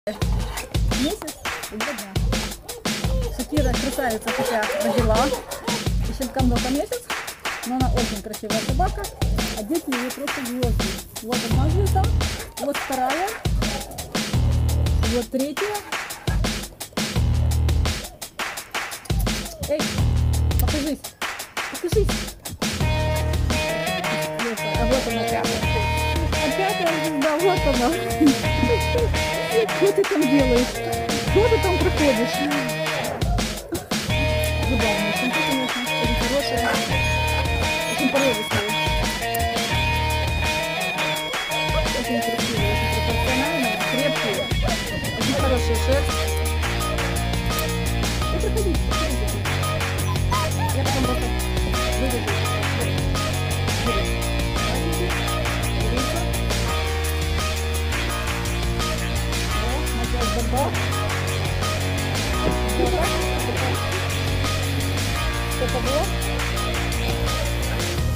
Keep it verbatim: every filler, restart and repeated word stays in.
Месяц и два дня. Шакира красавица хотя родила. И щенкам только месяц. Но она очень красивая собака. А дети ее просто звезды. Вот одна звезда. Вот вторая. Вот третья. Эй, покажись. Покажись. А вот она пятая. А пятая звезда, вот она. Что ты там делаешь? Что ты там проходишь? Забавно. Щенки, конечно, очень хорошие. Очень породистые. Очень красивые, очень пропорциональные, крепкие. Очень хорошая шерсть. И проходите, проходите. Я потом просто выведу. Баба. Что того?